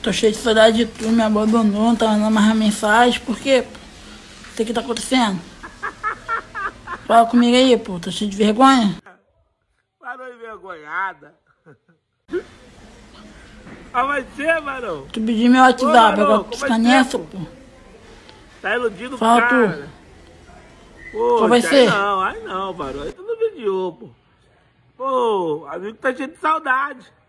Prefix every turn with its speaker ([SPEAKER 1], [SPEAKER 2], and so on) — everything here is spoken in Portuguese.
[SPEAKER 1] Tô cheio de saudade de tu, me abandonou, não tá mandando mais mensagem. Por quê? O que tá acontecendo? Fala comigo aí, pô. Tá cheio de vergonha?
[SPEAKER 2] Parou envergonhada. Ah, vai ser, Marão?
[SPEAKER 1] Tu pediu meu WhatsApp, agora tu
[SPEAKER 2] vai
[SPEAKER 1] tá
[SPEAKER 2] ser,
[SPEAKER 1] nessa,
[SPEAKER 2] pô?
[SPEAKER 1] pô.
[SPEAKER 2] Tá iludindo o
[SPEAKER 1] Fala
[SPEAKER 2] cara,
[SPEAKER 1] tu.
[SPEAKER 2] né? Pô,
[SPEAKER 1] Qual vai ser?
[SPEAKER 2] Aí não, Barão. Aí tu não pediu, pô. Pô, amigo tá cheio de saudade.